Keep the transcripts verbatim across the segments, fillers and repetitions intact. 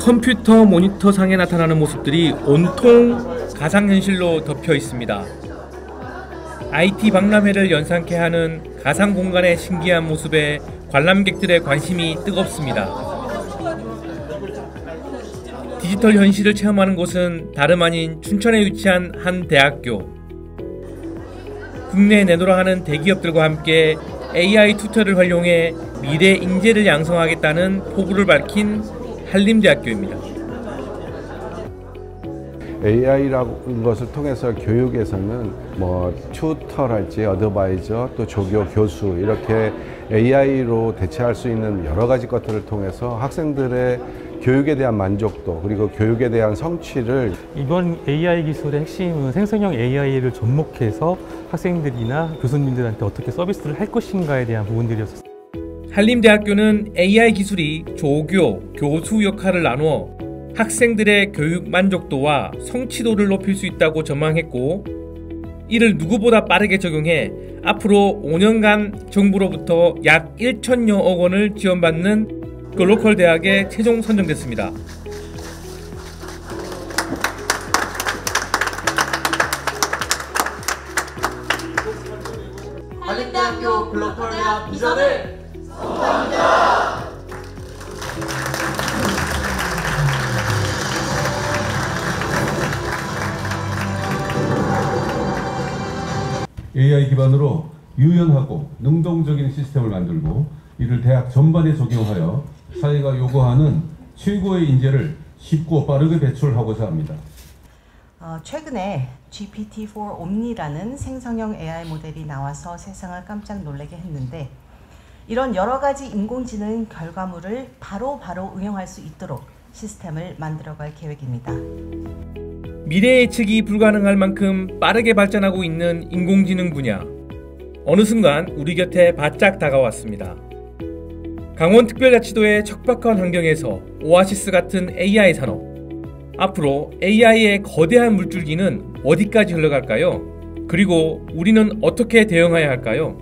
컴퓨터 모니터상에 나타나는 모습들이 온통 가상현실로 덮여 있습니다. 아이티 박람회를 연상케 하는 가상 공간의 신기한 모습에 관람객들의 관심이 뜨겁습니다. 디지털 현실을 체험하는 곳은 다름 아닌 춘천에 위치한 한 대학교. 국내에 내노라하는 대기업들과 함께 에이아이 튜터를 활용해 미래 인재를 양성하겠다는 포부를 밝힌 한림대학교입니다. 에이아이라는 것을 통해서 교육에서는 뭐 튜터랄지 어드바이저 또 조교 교수 이렇게 에이아이로 대체할 수 있는 여러 가지 것들을 통해서 학생들의 교육에 대한 만족도 그리고 교육에 대한 성취를 이번 에이아이 기술의 핵심은 생성형 에이아이를 접목해서 학생들이나 교수님들한테 어떻게 서비스를 할 것인가에 대한 부분들이었습니다. 한림대학교는 에이아이 기술이 조교, 교수 역할을 나누어 학생들의 교육 만족도와 성취도를 높일 수 있다고 전망했고 이를 누구보다 빠르게 적용해 앞으로 오 년간 정부로부터 약 천여억 원을 지원받는 글로컬 대학에 최종 선정됐습니다. 한림대학교 글로컬 대학 비전을 선포합니다. 에이아이 기반으로 유연하고 능동적인 시스템을 만들고 이를 대학 전반에 적용하여 사회가 요구하는 최고의 인재를 쉽고 빠르게 배출하고자 합니다. 어, 최근에 지피티 사 옴니라는 생성형 에이아이 모델이 나와서 세상을 깜짝 놀라게 했는데 이런 여러 가지 인공지능 결과물을 바로바로 바로 응용할 수 있도록 시스템을 만들어갈 계획입니다. 미래 예측이 불가능할 만큼 빠르게 발전하고 있는 인공지능 분야. 어느 순간 우리 곁에 바짝 다가왔습니다. 강원특별자치도의 척박한 환경에서 오아시스 같은 에이아이 산업. 앞으로 에이아이의 거대한 물줄기는 어디까지 흘러갈까요? 그리고 우리는 어떻게 대응해야 할까요?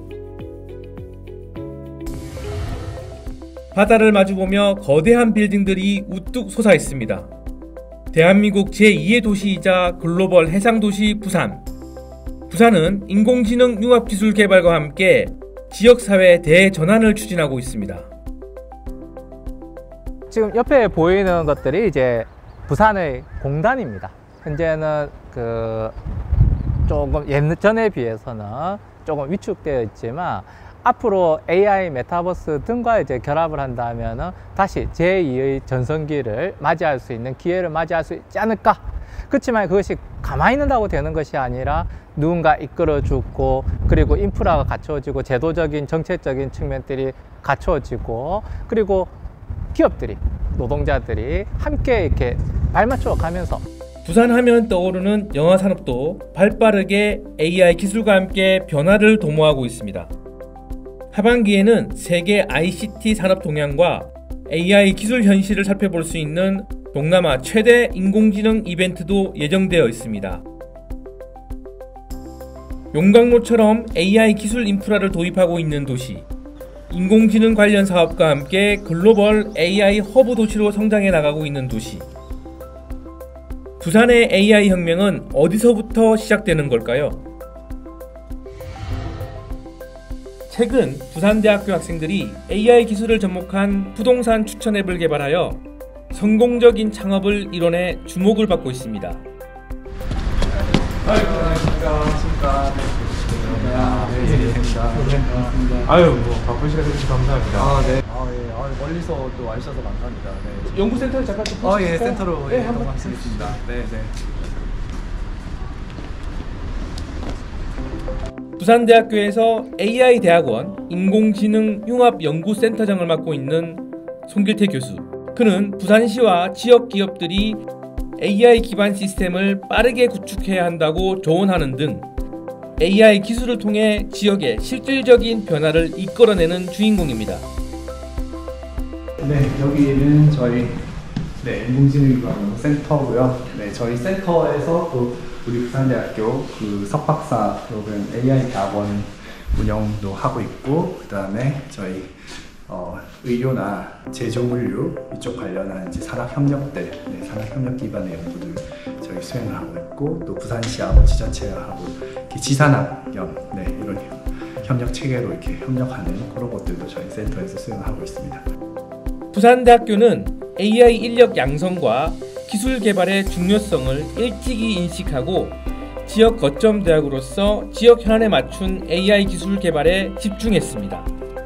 바다를 마주보며 거대한 빌딩들이 우뚝 솟아 있습니다. 대한민국 제이의 도시이자 글로벌 해상도시 부산. 부산은 인공지능 융합기술 개발과 함께 지역사회 대전환을 추진하고 있습니다. 지금 옆에 보이는 것들이 이제 부산의 공단입니다. 현재는 그 조금 예전에 비해서는 조금 위축되어 있지만 앞으로 에이아이 메타버스 등과 이제 결합을 한다면 다시 제이의 전성기를 맞이할 수 있는 기회를 맞이할 수 있지 않을까. 그렇지만 그것이 가만히 있는다고 되는 것이 아니라 누군가 이끌어주고 그리고 인프라가 갖춰지고 제도적인 정책적인 측면들이 갖춰지고 그리고 기업들이 노동자들이 함께 이렇게 발맞춰 가면서 부산 하면 떠오르는 영화 산업도 발빠르게 에이아이 기술과 함께 변화를 도모하고 있습니다. 하반기에는 세계 아이씨티 산업 동향과 에이아이 기술 현실을 살펴볼 수 있는 동남아 최대 인공지능 이벤트도 예정되어 있습니다. 용광로처럼 에이아이 기술 인프라를 도입하고 있는 도시, 인공지능 관련 사업과 함께 글로벌 에이아이 허브 도시로 성장해 나가고 있는 도시. 부산의 에이아이 혁명은 어디서부터 시작되는 걸까요? 최근 부산대학교 학생들이 에이아이 기술을 접목한 부동산 추천 앱을 개발하여 성공적인 창업을 이뤄내 주목을 받고 있습니다. 안녕하십니까. 아유, 뭐 바쁜 시간 내주셔서 감사합니다. 아, 네. 아, 예. 아, 멀리서 또 와주셔서 감사합니다. 네. 연구센터에 잠깐 좀 아, 예, 센터로 네, 예, 한번 하겠습니다. 네, 네. 부산대학교에서 에이아이 대학원 인공지능 융합연구센터장을 맡고 있는 송길태 교수. 그는 부산시와 지역 기업들이 에이아이 기반 시스템을 빠르게 구축해야 한다고 조언하는 등 에이아이 기술을 통해 지역의 실질적인 변화를 이끌어내는 주인공입니다. 네, 여기는 저희 네, 인공지능 센터고요. 네, 저희 센터에서 또 우리 부산대학교 그 석박사 프로그램 에이아이 대학원 운영도 하고 있고, 그 다음에 저희 어, 의료나 제조물류 이쪽 관련한 이제 산학협력들, 네, 산학협력 기반의 연구들 저희 수행을 하고 있고, 또 부산시하고 지자체하고 이렇게 지산학연, 네, 이런 협력 체계로 이렇게 협력하는 그런 것들도 저희 센터에서 수행을 하고 있습니다. 부산대학교는 에이아이 인력 양성과 기술 개발의 중요성을 일찍이 인식하고 지역 거점 대학으로서 지역 현안에 맞춘 에이아이 기술 개발에 집중했습니다.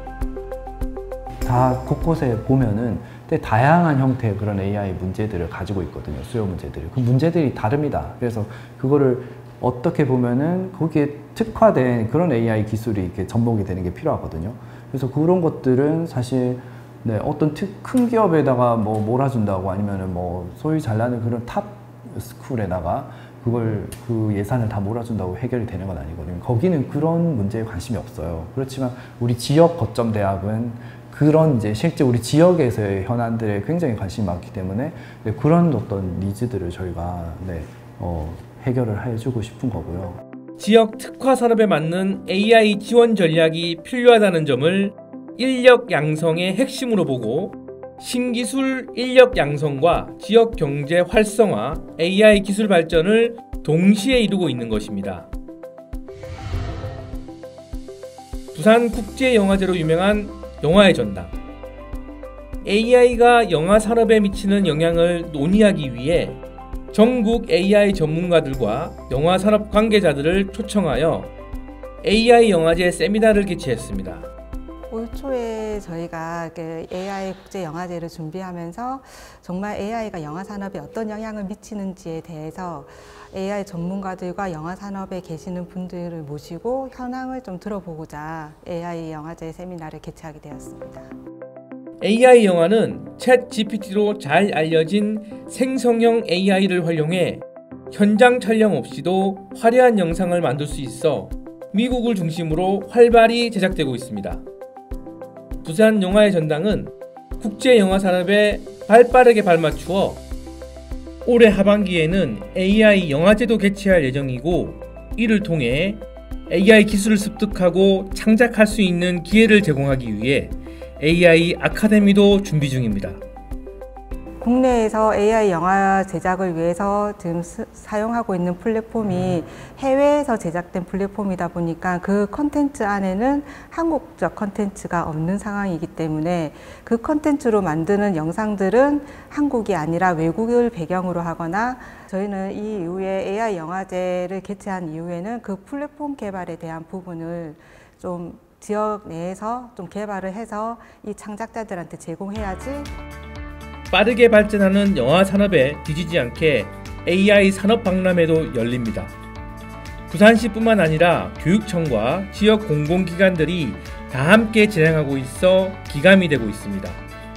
다 곳곳에 보면은 되게 다양한 형태의 그런 에이아이 문제들을 가지고 있거든요. 수요 문제들을. 그 문제들이 다릅니다. 그래서 그거를 어떻게 보면은 거기에 특화된 그런 에이아이 기술이 이렇게 접목이 되는 게 필요하거든요. 그래서 그런 것들은 사실 네, 어떤 특, 큰 기업에다가 뭐 몰아준다고 아니면은 뭐 소위 잘 나는 그런 탑 스쿨에다가 그걸 그 예산을 다 몰아준다고 해결이 되는 건 아니거든요. 거기는 그런 문제에 관심이 없어요. 그렇지만 우리 지역 거점 대학은 그런 이제 실제 우리 지역에서의 현안들에 굉장히 관심이 많기 때문에 네, 그런 어떤 니즈들을 저희가 네, 어, 해결을 해주고 싶은 거고요. 지역 특화 산업에 맞는 에이아이 지원 전략이 필요하다는 점을 인력 양성의 핵심으로 보고 신기술 인력 양성과 지역 경제 활성화, 에이아이 기술 발전을 동시에 이루고 있는 것입니다. 부산국제영화제로 유명한 영화의 전당. 에이아이가 영화 산업에 미치는 영향을 논의하기 위해 전국 에이아이 전문가들과 영화 산업 관계자들을 초청하여 에이아이 영화제 세미나를 개최했습니다. 올 초에 저희가 에이아이 국제영화제를 준비하면서 정말 에이아이가 영화 산업에 어떤 영향을 미치는지에 대해서 에이아이 전문가들과 영화 산업에 계시는 분들을 모시고 현황을 좀 들어보고자 에이아이 영화제 세미나를 개최하게 되었습니다. 에이아이 영화는 챗 지피티로 잘 알려진 생성형 에이아이를 활용해 현장 촬영 없이도 화려한 영상을 만들 수 있어 미국을 중심으로 활발히 제작되고 있습니다. 부산 영화의 전당은 국제 영화 산업에 발빠르게 발맞추어 올해 하반기에는 에이아이 영화제도 개최할 예정이고, 이를 통해 에이아이 기술을 습득하고 창작할 수 있는 기회를 제공하기 위해 에이아이 아카데미도 준비 중입니다. 국내에서 에이아이 영화 제작을 위해서 지금 스, 사용하고 있는 플랫폼이 해외에서 제작된 플랫폼이다 보니까 그 컨텐츠 안에는 한국적 컨텐츠가 없는 상황이기 때문에 그 컨텐츠로 만드는 영상들은 한국이 아니라 외국을 배경으로 하거나, 저희는 이 이후에 에이아이 영화제를 개최한 이후에는 그 플랫폼 개발에 대한 부분을 좀 지역 내에서 좀 개발을 해서 이 창작자들한테 제공해야지. 빠르게 발전하는 영화 산업에 뒤지지 않게 에이아이 산업 박람회도 열립니다. 부산시뿐만 아니라 교육청과 지역 공공기관들이 다 함께 진행하고 있어 기감이 되고 있습니다.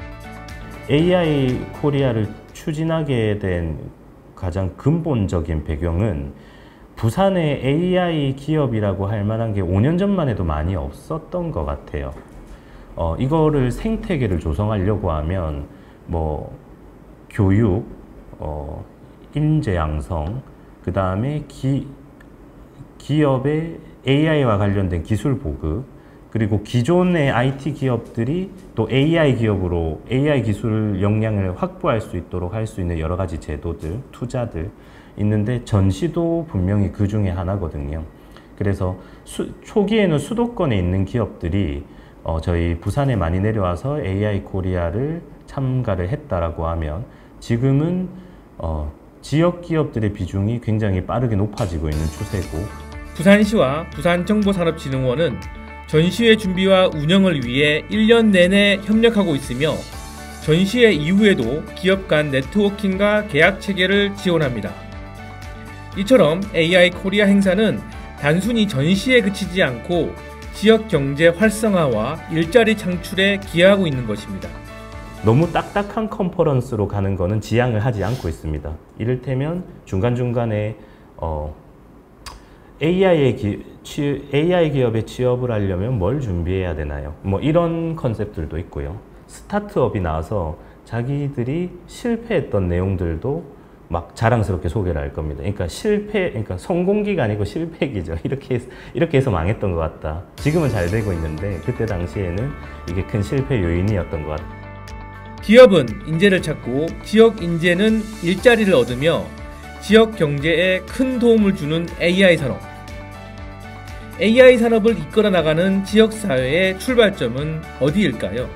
에이아이 코리아를 추진하게 된 가장 근본적인 배경은 부산에 에이아이 기업이라고 할 만한 게 오 년 전만 해도 많이 없었던 것 같아요. 어, 이거를 생태계를 조성하려고 하면 뭐 교육, 어, 인재 양성, 그 다음에 기, 기업의 에이아이와 관련된 기술 보급, 그리고 기존의 아이티 기업들이 또 에이아이 기업으로 에이아이 기술 역량을 확보할 수 있도록 할 수 있는 여러 가지 제도들, 투자들 있는데 전시도 분명히 그 중에 하나거든요. 그래서 수, 초기에는 수도권에 있는 기업들이 어, 저희 부산에 많이 내려와서 에이아이 코리아를 참가를 했다라고 하면 지금은 어, 지역 기업들의 비중이 굉장히 빠르게 높아지고 있는 추세고, 부산시와 부산정보산업진흥원은 전시회 준비와 운영을 위해 일 년 내내 협력하고 있으며 전시회 이후에도 기업 간 네트워킹과 계약 체계를 지원합니다. 이처럼 에이아이 코리아 행사는 단순히 전시에 그치지 않고 지역 경제 활성화와 일자리 창출에 기여하고 있는 것입니다. 너무 딱딱한 컨퍼런스로 가는 거는 지향을 하지 않고 있습니다. 이를테면 중간중간에 어, 에이아이의 기, 취, 에이아이 기업에 취업을 하려면 뭘 준비해야 되나요? 뭐 이런 컨셉들도 있고요. 스타트업이 나와서 자기들이 실패했던 내용들도 막 자랑스럽게 소개를 할 겁니다. 그러니까 실패, 그러니까 성공기가 아니고 실패기죠. 이렇게 해서, 이렇게 해서 망했던 것 같다. 지금은 잘 되고 있는데 그때 당시에는 이게 큰 실패 요인이었던 것 같다. 기업은 인재를 찾고 지역 인재는 일자리를 얻으며 지역 경제에 큰 도움을 주는 에이아이 산업. 에이아이 산업을 이끌어 나가는 지역사회의 출발점은 어디일까요?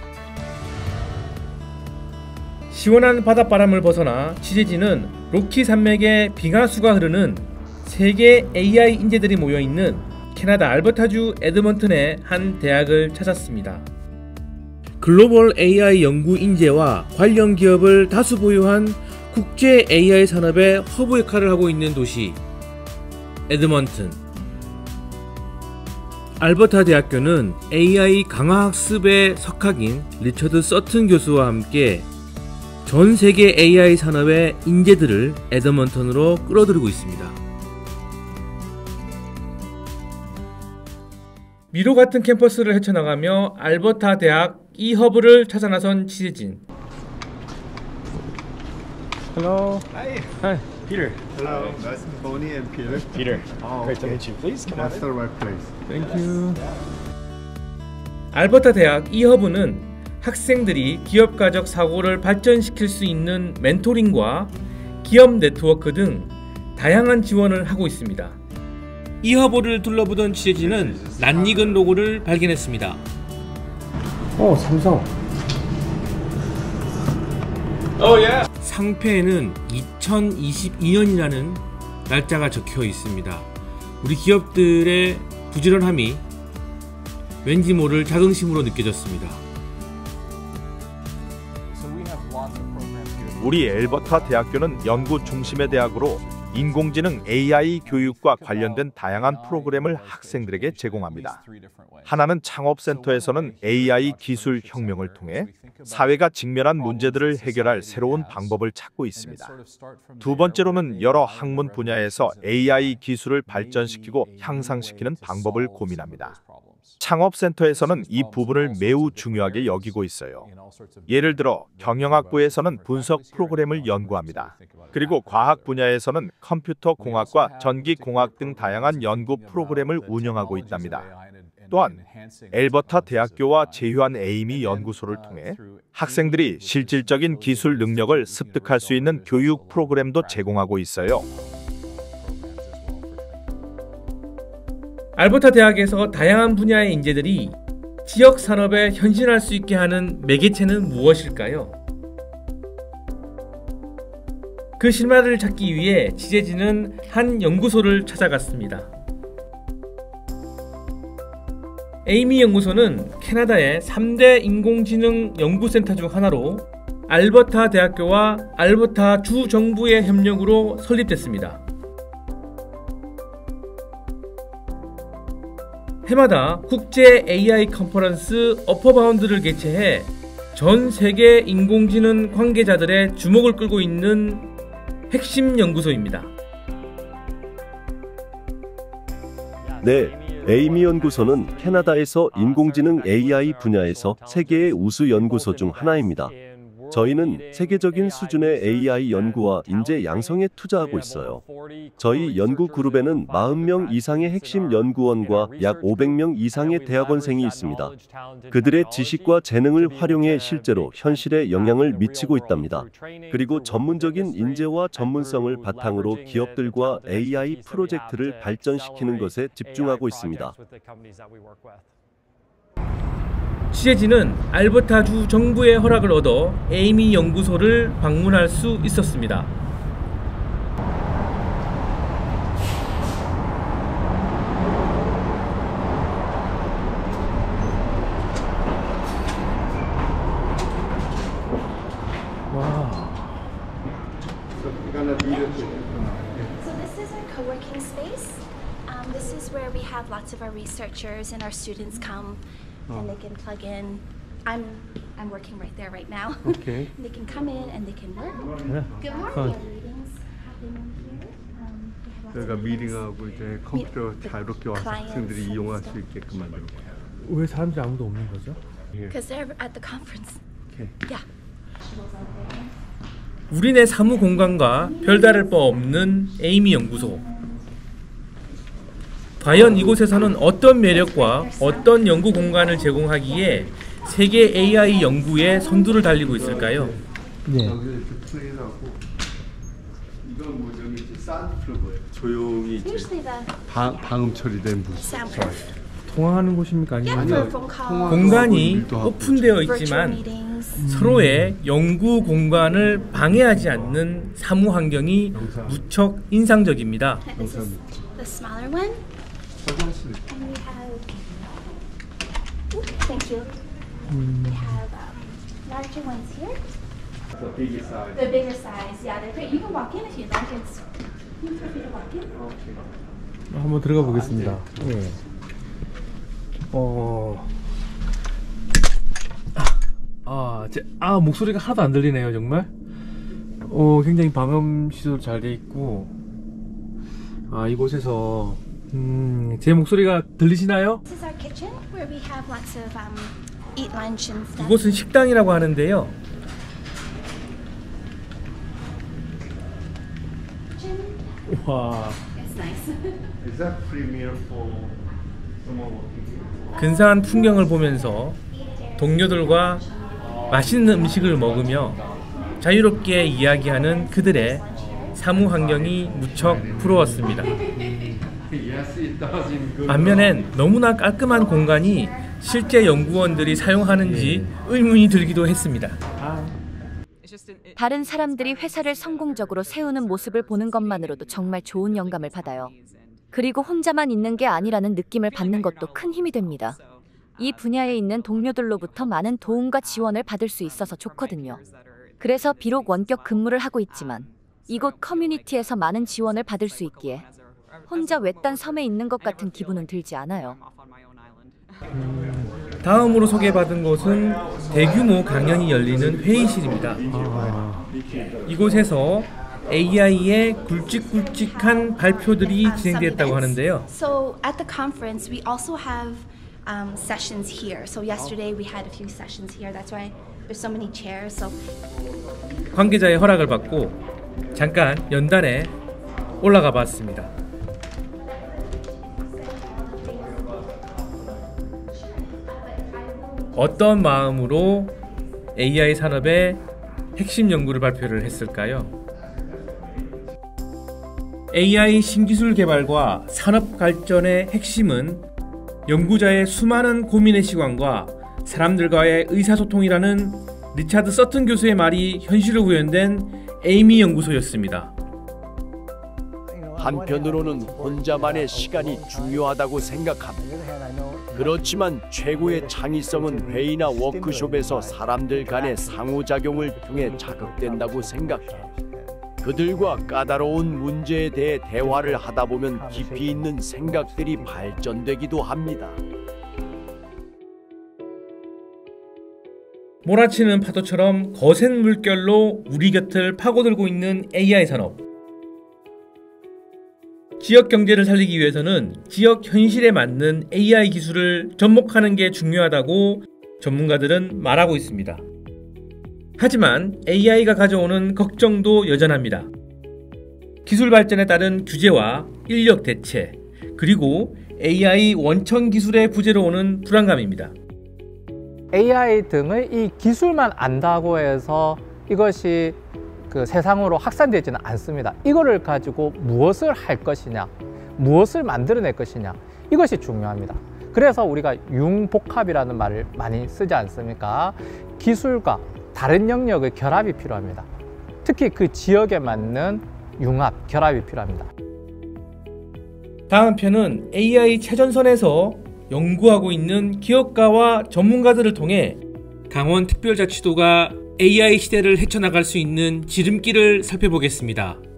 시원한 바닷바람을 벗어나 취재진은 로키 산맥에 빙하수가 흐르는 세계 에이아이 인재들이 모여있는 캐나다 알버타주 에드먼튼의 한 대학을 찾았습니다. 글로벌 에이아이 연구 인재와 관련 기업을 다수 보유한 국제 에이아이 산업의 허브 역할을 하고 있는 도시 에드먼튼. 알버타 대학교는 에이아이 강화학습의 석학인 리처드 서튼 교수와 함께 전 세계 에이아이 산업의 인재들을 에드먼턴으로 끌어들이고 있습니다. 미로 같은 캠퍼스를 헤쳐나가며 알버타 대학 e허브를 찾아 나선 취재진. Hello. Hi. Hi. Peter. Hello. That's Bonnie and Peter. Peter. Oh, Great to okay. meet you. Please come on That's in. the right place. Thank you. 알버타 대학 e허브는 학생들이 기업가적 사고를 발전시킬 수 있는 멘토링과 기업 네트워크 등 다양한 지원을 하고 있습니다. e허브를 둘러보던 취재진은 낯익은 로고를 발견했습니다. 어, 삼성. Oh, yeah. 상표에는 이천이십이 년이라는 날짜가 적혀 있습니다. 우리 기업들의 부지런함이 왠지 모를 자긍심으로 느껴졌습니다. 우리 알버타 대학교는 연구 중심의 대학으로 인공지능 에이아이 교육과 관련된 다양한 프로그램을 학생들에게 제공합니다. 하나는 창업센터에서는 에이아이 기술 혁명을 통해 사회가 직면한 문제들을 해결할 새로운 방법을 찾고 있습니다. 두 번째로는 여러 학문 분야에서 에이아이 기술을 발전시키고 향상시키는 방법을 고민합니다. 창업센터에서는 이 부분을 매우 중요하게 여기고 있어요. 예를 들어 경영학부에서는 분석 프로그램을 연구합니다. 그리고 과학 분야에서는 컴퓨터 공학과 전기 공학 등 다양한 연구 프로그램을 운영하고 있답니다. 또한 알버타 대학교와 제휴한 에이미 연구소를 통해 학생들이 실질적인 기술 능력을 습득할 수 있는 교육 프로그램도 제공하고 있어요. 알버타 대학에서 다양한 분야의 인재들이 지역 산업에 현신할 수 있게 하는 매개체는 무엇일까요? 그 실마리를 찾기 위해 취재진은 한 연구소를 찾아갔습니다. 에이미 연구소는 캐나다의 삼 대 인공지능 연구센터 중 하나로 알버타 대학교와 알버타 주 정부의 협력으로 설립됐습니다. 해마다 국제 에이아이 컨퍼런스 어퍼바운드를 개최해 전 세계 인공지능 관계자들의 주목을 끌고 있는 핵심 연구소입니다. 네, 에이미 연구소는 캐나다에서 인공지능 에이아이 분야에서 세계의 우수 연구소 중 하나입니다. 저희는 세계적인 수준의 에이아이 연구와 인재 양성에 투자하고 있어요. 저희 연구 그룹에는 사십 명 이상의 핵심 연구원과 약 오백 명 이상의 대학원생이 있습니다. 그들의 지식과 재능을 활용해 실제로 현실에 영향을 미치고 있답니다. 그리고 전문적인 인재와 전문성을 바탕으로 기업들과 에이아이 프로젝트를 발전시키는 것에 집중하고 있습니다. 취재진은 알버타주 정부의 허락을 얻어 에이미 연구소를 방문할 수 있었습니다. So this is our co-working space. Um, this is where we have lots of our researchers and our students come. And they can plug in. I'm I'm working right there right now. Okay. They can come in and they can work. Yeah. Good morning. Fun. Our meetings happening here. Um, we have lots 저희가 of meetings. 미팅하고 이제 컴퓨터 자유롭게 와서 학생들이 이용할 수 있게끔 만들고. 왜 사람들이 아무도 없는 거죠? Because they're at the conference. Okay. Yeah. 우리네 사무 공간과 별다를 바 없는 에이미 연구소. 과연 이곳에서는 어떤 매력과 어떤 연구 공간을 제공하기에 세계 에이아이 연구에 선두를 달리고 있을까요? 네. 이건 뭐 저기 사운드프로브예요. 조용히 이제 방, 방음 처리된 부스. 통화하는 곳입니까? 아니면 통화 공간이 오픈되어 있지만 음. 서로의 연구 공간을 방해하지 않는 사무 환경이 무척 인상적입니다. 화장실. We have um, larger ones here. The bigger size. The bigger size, yeah, they're great. You can walk in if you'd like. It's you feel free to walk in. Okay. 한번 들어가 보겠습니다. 네. 어, 아, 제, 아 목소리가 하나도 안 들리네요, 정말. 어, 굉장히 방음 시설 잘 돼 있고, 아 이곳에서 음, 제 목소리가 들리시나요? This is our kitchen where we have lots of um, eat lunch and stuff. 이곳은 식당이라고 하는데요. 와. It's nice. Is that premier for someone working here? 근사한 풍경을 보면서 동료들과 맛있는 음식을 먹으며 자유롭게 이야기하는 그들의 사무 환경이 무척 부러웠습니다. 반면엔 너무나 깔끔한 공간이 실제 연구원들이 사용하는지 의문이 들기도 했습니다. 다른 사람들이 회사를 성공적으로 세우는 모습을 보는 것만으로도 정말 좋은 영감을 받아요. 그리고 혼자만 있는 게 아니라는 느낌을 받는 것도 큰 힘이 됩니다. 이 분야에 있는 동료들로부터 많은 도움과 지원을 받을 수 있어서 좋거든요. 그래서 비록 원격 근무를 하고 있지만 이곳 커뮤니티에서 많은 지원을 받을 수 있기에 혼자 외딴 섬에 있는 것 같은 기분은 들지 않아요. 다음으로 소개받은 곳은 대규모 강연이 열리는 회의실입니다. 아, 이곳에서 에이아이의 굵직굵직한 발표들이 진행됐다고 하는데요. So at the conference we also have um, sessions here. So yesterday we had a few sessions here. That's why there's so many chairs. So 관계자의 허락을 받고 잠깐 연단에 올라가 봤습니다. 어떤 마음으로 에이아이 산업의 핵심 연구를 발표를 했을까요? 에이아이 신기술 개발과 산업 발전의 핵심은 연구자의 수많은 고민의 시간과 사람들과의 의사소통이라는 리차드 서튼 교수의 말이 현실로 구현된 에이미 연구소였습니다. 한편으로는 혼자만의 시간이 중요하다고 생각합니다. 그렇지만 최고의 창의성은 회의나 워크숍에서 사람들 간의 상호작용을 통해 자극된다고 생각해요. 그들과 까다로운 문제에 대해 대화를 하다 보면 깊이 있는 생각들이 발전되기도 합니다. 몰아치는 파도처럼 거센 물결로 우리 곁을 파고들고 있는 에이아이 산업. 지역 경제를 살리기 위해서는 지역 현실에 맞는 에이아이 기술을 접목하는 게 중요하다고 전문가들은 말하고 있습니다. 하지만 에이아이가 가져오는 걱정도 여전합니다. 기술 발전에 따른 규제와 인력 대체, 그리고 에이아이 원천 기술의 부재로 오는 불안감입니다. 에이아이 등의 이 기술만 안다고 해서 이것이 그 세상으로 확산되지는 않습니다. 이거를 가지고 무엇을 할 것이냐, 무엇을 만들어낼 것이냐, 이것이 중요합니다. 그래서 우리가 융복합이라는 말을 많이 쓰지 않습니까? 기술과 다른 영역의 결합이 필요합니다. 특히 그 지역에 맞는 융합, 결합이 필요합니다. 다음 편은 에이아이 최전선에서 연구하고 있는 기업가와 전문가들을 통해 강원특별자치도가 에이아이 시대를 헤쳐나갈 수 있는 지름길을 살펴보겠습니다.